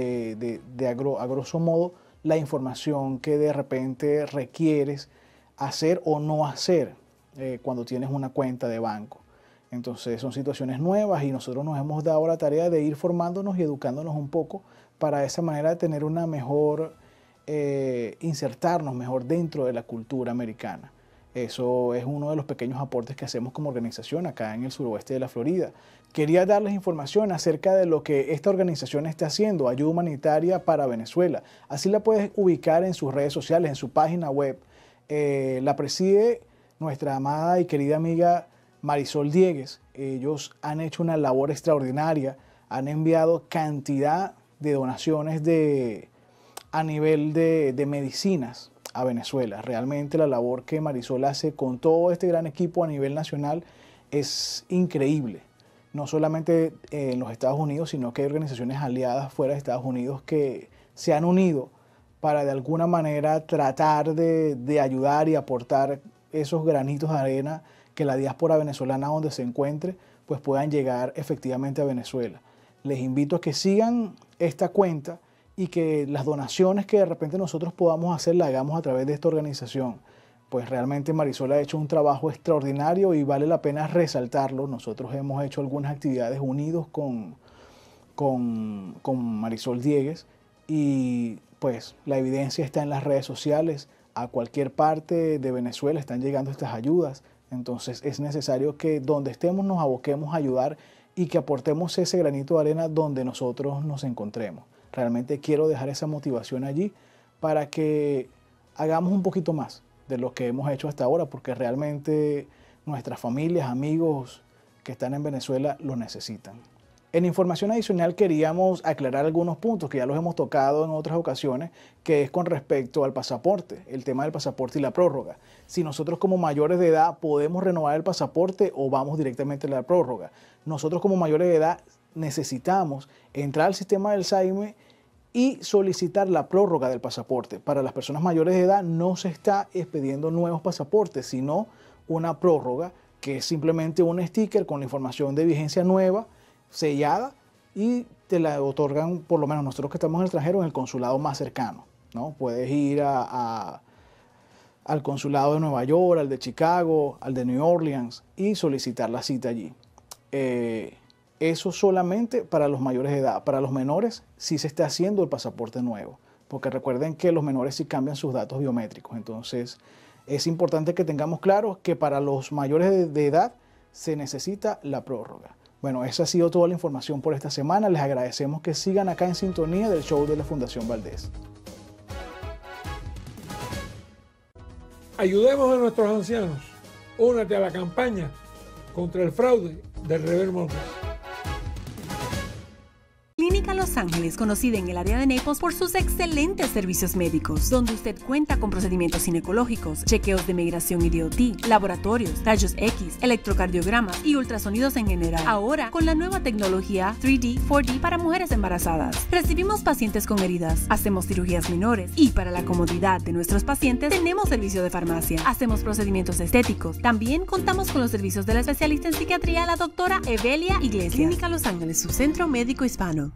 a grosso modo la información que de repente requieres hacer o no hacer cuando tienes una cuenta de banco. Entonces son situaciones nuevas y nosotros nos hemos dado la tarea de ir formándonos y educándonos un poco para de esa manera tener una mejor, insertarnos mejor dentro de la cultura americana. Eso es uno de los pequeños aportes que hacemos como organización acá en el suroeste de la Florida. Quería darles información acerca de lo que esta organización está haciendo, ayuda humanitaria para Venezuela. Así la puedes ubicar en sus redes sociales, en su página web. La preside nuestra amada y querida amiga Marisol Diegues. Ellos han hecho una labor extraordinaria, han enviado cantidad de donaciones a nivel de medicinas a Venezuela. Realmente la labor que Marisol hace con todo este gran equipo a nivel nacional es increíble. No solamente en los Estados Unidos, sino que hay organizaciones aliadas fuera de Estados Unidos que se han unido para de alguna manera tratar de ayudar y aportar esos granitos de arena que la diáspora venezolana donde se encuentre pues puedan llegar efectivamente a Venezuela. Les invito a que sigan esta cuenta y que las donaciones que de repente nosotros podamos hacer las hagamos a través de esta organización. Pues realmente Marisol ha hecho un trabajo extraordinario y vale la pena resaltarlo. Nosotros hemos hecho algunas actividades unidos con Marisol Diegues y pues la evidencia está en las redes sociales. A cualquier parte de Venezuela están llegando estas ayudas. Entonces es necesario que donde estemos nos aboquemos a ayudar y que aportemos ese granito de arena donde nosotros nos encontremos. Realmente quiero dejar esa motivación allí para que hagamos un poquito más de lo que hemos hecho hasta ahora, porque realmente nuestras familias, amigos que están en Venezuela lo necesitan. En información adicional queríamos aclarar algunos puntos que ya los hemos tocado en otras ocasiones, que es con respecto al pasaporte, el tema del pasaporte y la prórroga. Si nosotros como mayores de edad podemos renovar el pasaporte o vamos directamente a la prórroga. Nosotros como mayores de edad necesitamos entrar al sistema del SAIME y solicitar la prórroga del pasaporte. Para las personas mayores de edad no se está expediendo nuevos pasaportes, sino una prórroga, que es simplemente un sticker con la información de vigencia nueva, sellada, y te la otorgan, por lo menos nosotros que estamos en el extranjero, en el consulado más cercano, ¿no? Puedes ir al consulado de Nueva York, al de Chicago, al de New Orleans y solicitar la cita allí. Eso solamente para los mayores de edad. Para los menores sí se está haciendo el pasaporte nuevo, porque recuerden que los menores sí cambian sus datos biométricos. Entonces es importante que tengamos claro que para los mayores de edad se necesita la prórroga. Bueno, esa ha sido toda la información por esta semana. Les agradecemos que sigan acá en sintonía del show de la Fundación Valdés. Ayudemos a nuestros ancianos. Únete a la campaña contra el fraude del Rebel Montes. Clínica Los Ángeles, conocida en el área de Naples por sus excelentes servicios médicos, donde usted cuenta con procedimientos ginecológicos, chequeos de migración y DOT, laboratorios, rayos X, electrocardiogramas y ultrasonidos en general. Ahora, con la nueva tecnología 3D, 4D para mujeres embarazadas. Recibimos pacientes con heridas, hacemos cirugías menores y para la comodidad de nuestros pacientes tenemos servicio de farmacia. Hacemos procedimientos estéticos. También contamos con los servicios de la especialista en psiquiatría, la doctora Evelia Iglesias. Clínica Los Ángeles, su centro médico hispano.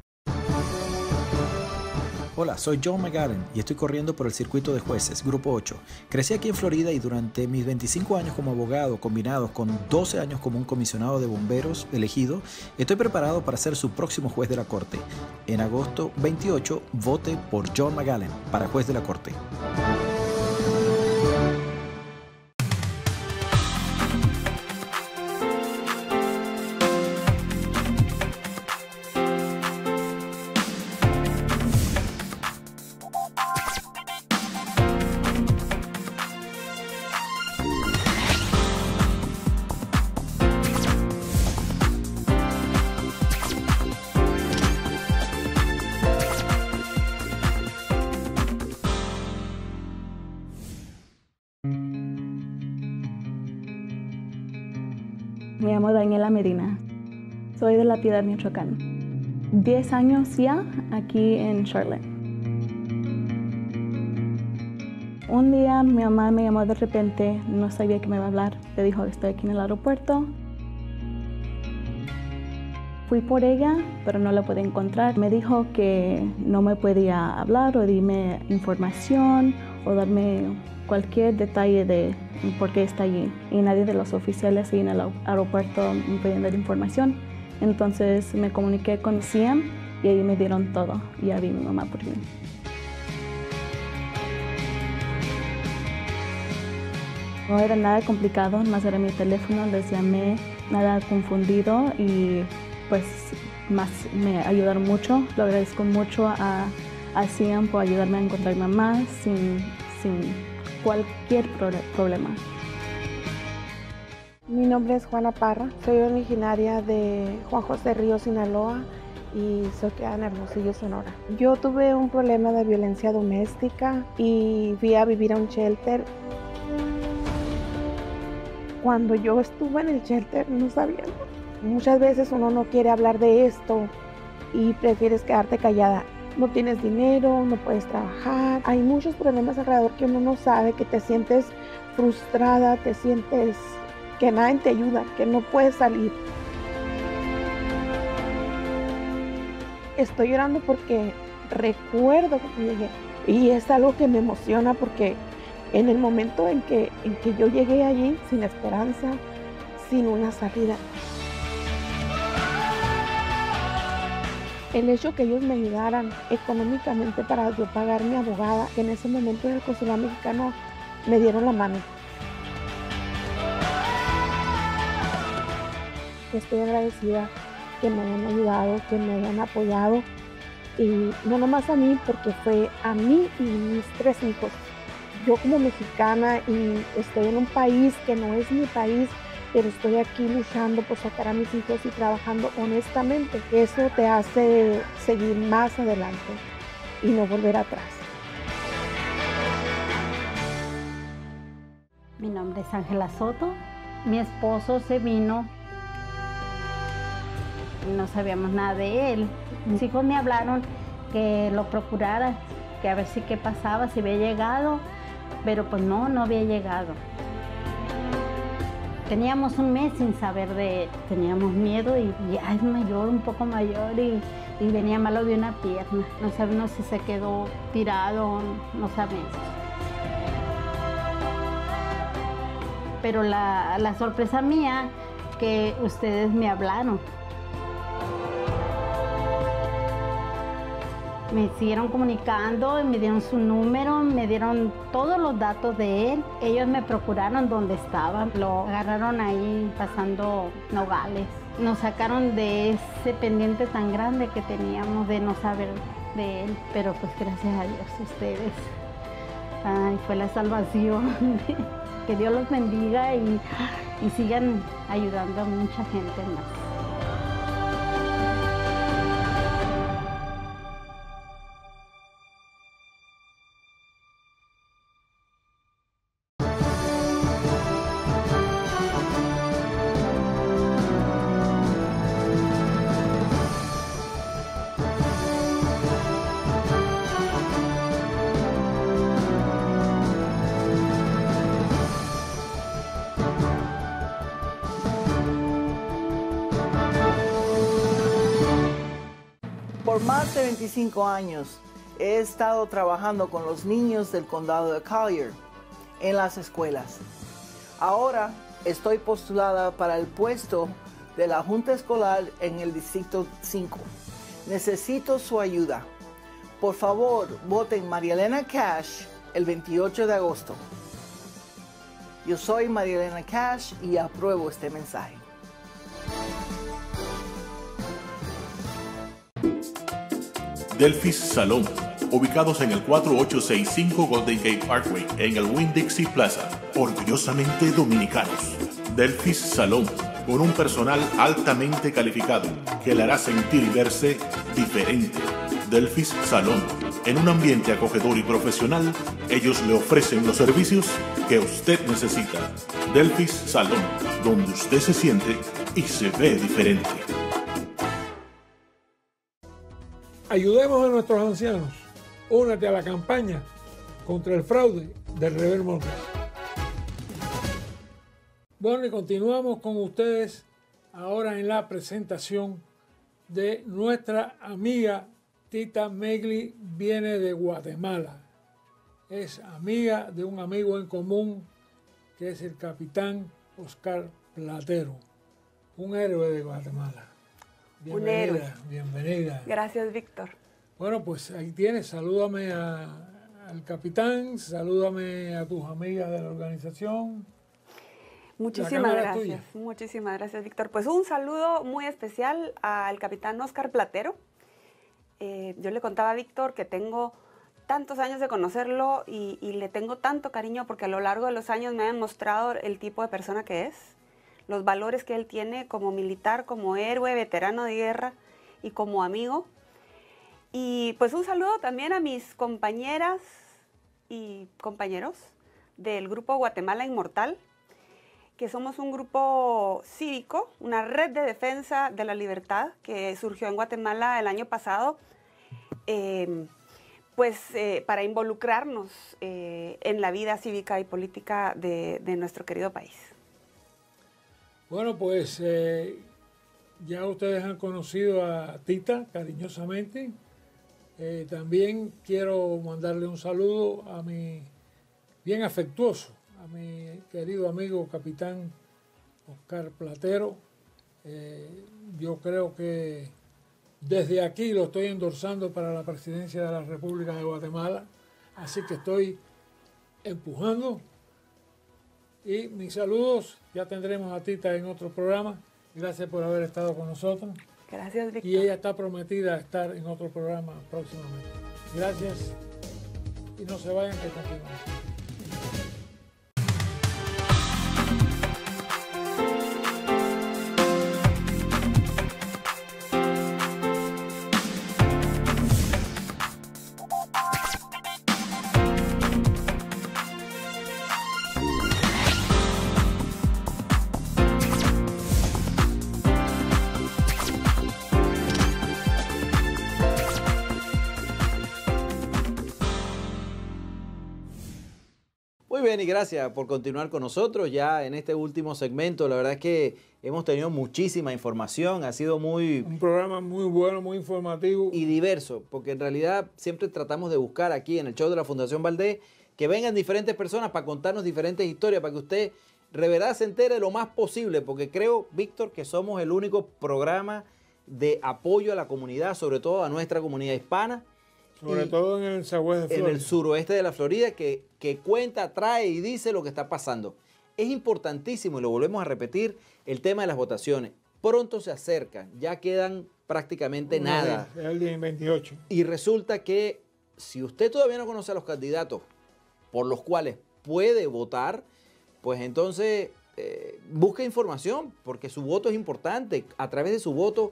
Hola, soy John McGarren y estoy corriendo por el circuito de jueces, Grupo 8. Crecí aquí en Florida y durante mis 25 años como abogado, combinados con 12 años como un comisionado de bomberos elegido, estoy preparado para ser su próximo juez de la corte. En agosto 28, vote por John McGarren para juez de la corte. Me llamo Daniela Medina. Soy de La Piedad, Michoacán. 10 años ya aquí en Charlotte. Un día mi mamá me llamó de repente, no sabía que me iba a hablar. Le dijo que estoy aquí en el aeropuerto. Fui por ella, pero no la pude encontrar. Me dijo que no me podía hablar o darme información o darme cualquier detalle de por qué está allí. Y nadie de los oficiales ahí en el aeropuerto me podían dar información. Entonces me comuniqué con Siam y ahí me dieron todo y ya vi mi mamá por mí. No era nada complicado, más era mi teléfono, les llamé, nada confundido y pues más me ayudaron mucho. Lo agradezco mucho a Cian por ayudarme a encontrar a mi mamá sin cualquier problema. Mi nombre es Juana Parra, soy originaria de Juan José Río, Sinaloa y soy criada en Hermosillo, Sonora. Yo tuve un problema de violencia doméstica y fui a vivir a un shelter. Cuando yo estuve en el shelter no sabía. Muchas veces uno no quiere hablar de esto y prefieres quedarte callada. No tienes dinero, no puedes trabajar. Hay muchos problemas alrededor que uno no sabe, que te sientes frustrada, te sientes que nadie te ayuda, que no puedes salir. Estoy llorando porque recuerdo que llegué y es algo que me emociona porque en el momento en que yo llegué allí sin esperanza, sin una salida, el hecho que ellos me ayudaran económicamente para yo pagar mi abogada, que en ese momento en el consulado mexicano me dieron la mano. Estoy agradecida que me hayan ayudado, que me hayan apoyado y no nomás a mí, porque fue a mí y mis 3 hijos. Yo como mexicana y estoy en un país que no es mi país, pero estoy aquí luchando por sacar a mis hijos y trabajando honestamente. Eso te hace seguir más adelante y no volver atrás. Mi nombre es Ángela Soto. Mi esposo se vino. No sabíamos nada de él. Mis hijos me hablaron que lo procurara, que a ver si qué pasaba, si había llegado, pero pues no había llegado. Teníamos un mes sin saber de él, teníamos miedo y ya es mayor, un poco mayor y venía malo de una pierna. No sabemos si se quedó tirado, no sabemos. Pero la sorpresa mía que ustedes me hablaron. Me siguieron comunicando, me dieron su número, me dieron todos los datos de él. Ellos me procuraron donde estaba, lo agarraron ahí pasando Nogales. Nos sacaron de ese pendiente tan grande que teníamos de no saber de él, pero pues gracias a Dios ustedes. Ay, fue la salvación. Que Dios los bendiga y sigan ayudando a mucha gente más. Por más de 25 años he estado trabajando con los niños del condado de Collier en las escuelas. Ahora estoy postulada para el puesto de la Junta Escolar en el Distrito 5. Necesito su ayuda. Por favor, voten María Elena Cash el 28 de agosto. Yo soy María Elena Cash y apruebo este mensaje. Delphis Salón, ubicados en el 4865 Golden Gate Parkway, en el Winn-Dixie Plaza, orgullosamente dominicanos. Delphis Salón, con un personal altamente calificado que le hará sentir y verse diferente. Delphis Salón, en un ambiente acogedor y profesional, ellos le ofrecen los servicios que usted necesita. Delphis Salón, donde usted se siente y se ve diferente. Ayudemos a nuestros ancianos. Únete a la campaña contra el fraude del Reverendo Morgan. Bueno, y continuamos con ustedes ahora en la presentación de nuestra amiga Tita Megli. Viene de Guatemala. Es amiga de un amigo en común que es el capitán Oscar Platero, un héroe de Guatemala. un héroe. Bienvenida. Gracias, Víctor. Bueno, pues ahí tienes, salúdame al capitán, salúdame a tus amigas de la organización. Muchísimas gracias, Víctor. Pues un saludo muy especial al capitán Óscar Platero. Yo le contaba a Víctor que tengo tantos años de conocerlo y le tengo tanto cariño porque a lo largo de los años me han mostrado el tipo de persona que es, los valores que él tiene como militar, como héroe, veterano de guerra y como amigo. Y pues un saludo también a mis compañeras y compañeros del grupo Guatemala Inmortal, que somos un grupo cívico, una red de defensa de la libertad que surgió en Guatemala el año pasado, para involucrarnos en la vida cívica y política de nuestro querido país. Bueno, pues ya ustedes han conocido a Tita cariñosamente. También quiero mandarle un saludo a mi bien afectuoso, a mi querido amigo capitán Óscar Platero. Yo creo que desde aquí lo estoy endorsando para la presidencia de la República de Guatemala, así que estoy empujando. Y mis saludos, ya tendremos a Tita en otro programa. Gracias por haber estado con nosotros. Gracias, Víctor. Y ella está prometida a estar en otro programa próximamente. Gracias y no se vayan, que continuamos. Muy bien, y gracias por continuar con nosotros ya en este último segmento. La verdad es que hemos tenido muchísima información, ha sido un programa muy bueno, muy informativo. Y diverso, porque en realidad siempre tratamos de buscar aquí en el show de la Fundación Valdés que vengan diferentes personas para contarnos diferentes historias, para que usted de verdad se entere lo más posible, porque creo, Víctor, que somos el único programa de apoyo a la comunidad, sobre todo a nuestra comunidad hispana. Sobre todo en el Sagüez de Florida. En el suroeste de la Florida, que cuenta, trae y dice lo que está pasando. Es importantísimo, y lo volvemos a repetir, el tema de las votaciones. Pronto se acercan, ya quedan prácticamente nada. El día 28. Y resulta que si usted todavía no conoce a los candidatos por los cuales puede votar, pues entonces busque información, porque su voto es importante. A través de su voto,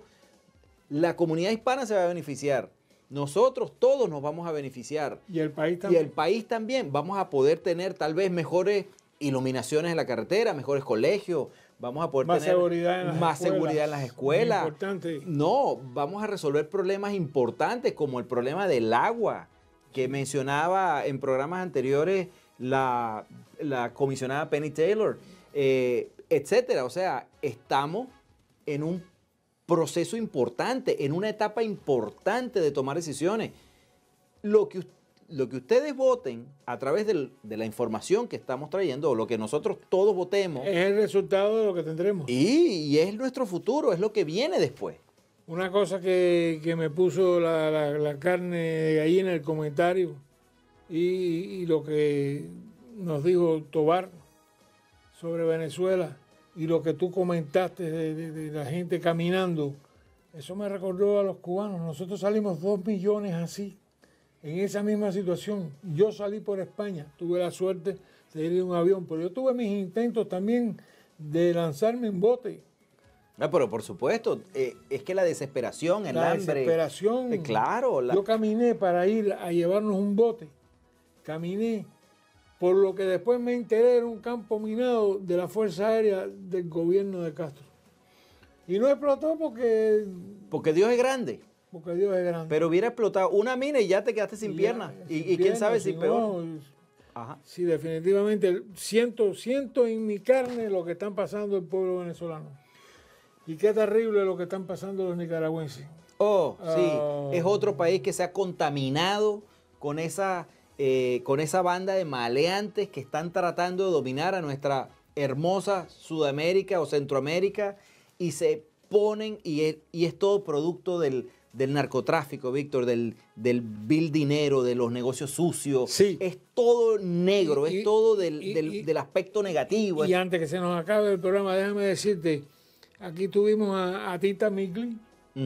la comunidad hispana se va a beneficiar. Nosotros todos nos vamos a beneficiar. Y el país también. Y el país también. Vamos a poder tener tal vez mejores iluminaciones en la carretera, mejores colegios. Vamos a poder tener más seguridad en las escuelas. Importante. No, vamos a resolver problemas importantes como el problema del agua que mencionaba en programas anteriores la comisionada Penny Taylor, etcétera. O sea, estamos en un proceso importante, en una etapa importante de tomar decisiones. Lo que ustedes voten a través de la información que estamos trayendo, o lo que nosotros todos votemos, es el resultado de lo que tendremos. Y es nuestro futuro, es lo que viene después. Una cosa que me puso la carne de gallina en el comentario, y lo que nos dijo Tobar sobre Venezuela, y lo que tú comentaste de la gente caminando, eso me recordó a los cubanos. Nosotros salimos 2 millones así, en esa misma situación. Yo salí por España, tuve la suerte de ir en un avión, pero yo tuve mis intentos también de lanzarme en bote. Pero por supuesto, es que la desesperación, el hambre. La desesperación. Claro. Yo caminé para ir a llevarnos un bote. Caminé. Por lo que después me enteré, era un campo minado de la Fuerza Aérea del gobierno de Castro. Y no explotó porque Dios es grande. Porque Dios es grande. Pero hubiera explotado una mina y ya te quedaste sin pierna. Y quién sabe si peor. Ajá. Sí, definitivamente. Siento en mi carne lo que están pasando el pueblo venezolano. Y qué terrible lo que están pasando los nicaragüenses. Sí. Es otro país que se ha contaminado con esa banda de maleantes que están tratando de dominar a nuestra hermosa Sudamérica o Centroamérica, y se ponen, y es todo producto del narcotráfico, Víctor, del vil dinero, de los negocios sucios. Sí. Es todo negro, es todo del aspecto negativo. Y antes que se nos acabe el programa, déjame decirte, aquí tuvimos a Tita Migli,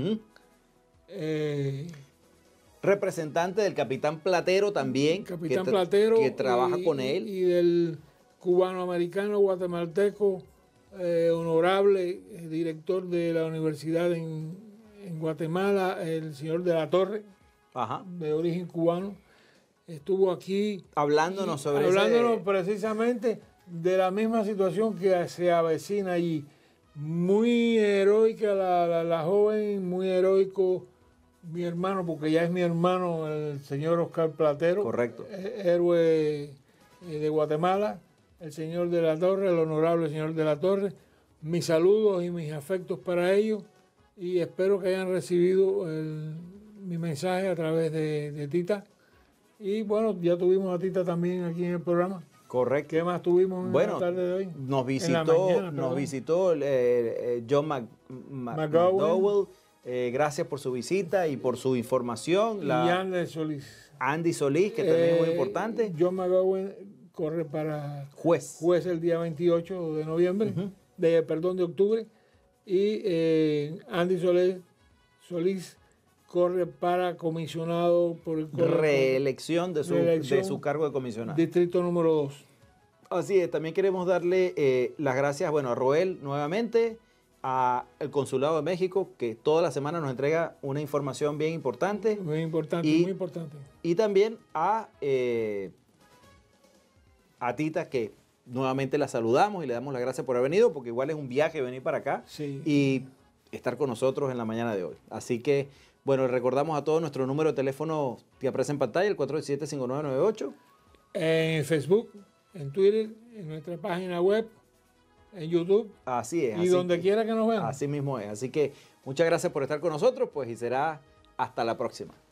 representante del Capitán Platero también, Capitán Platero, que trabaja con él. Y del cubano-americano guatemalteco, honorable director de la universidad en Guatemala, el señor de la Torre, de origen cubano. Estuvo aquí hablándonos precisamente de la misma situación que se avecina allí. Muy heroica la joven, muy heroico mi hermano, porque ya es mi hermano, el señor Oscar Platero. Correcto. Héroe de Guatemala, el señor de la Torre, el honorable señor de la Torre. Mis saludos y mis afectos para ellos, y espero que hayan recibido mi mensaje a través de Tita. Y bueno, ya tuvimos a Tita también aquí en el programa. Correcto. ¿Qué más tuvimos en la tarde de hoy? Nos visitó John McDowell. Gracias por su visita y por su información. Y Andy Solís. Andy Solís, que también es muy importante. John McDowell corre para juez el día 28 de noviembre, de octubre. Y Andy Solís corre para comisionado por reelección de su cargo de comisionado. Distrito número 2. Así es, también queremos darle las gracias, a Roel nuevamente, al Consulado de México, que toda la semana nos entrega una información bien importante. Muy importante. Y también a Tita, que nuevamente la saludamos y le damos las gracias por haber venido, porque igual es un viaje venir para acá y estar con nosotros en la mañana de hoy. Así que, bueno, recordamos a todos nuestro número de teléfono que aparece en pantalla, el 417-5998. En Facebook, en Twitter, en nuestra página web, en YouTube. Así es. Y donde quiera que nos vean. Así mismo es. Así que muchas gracias por estar con nosotros, pues, y será hasta la próxima.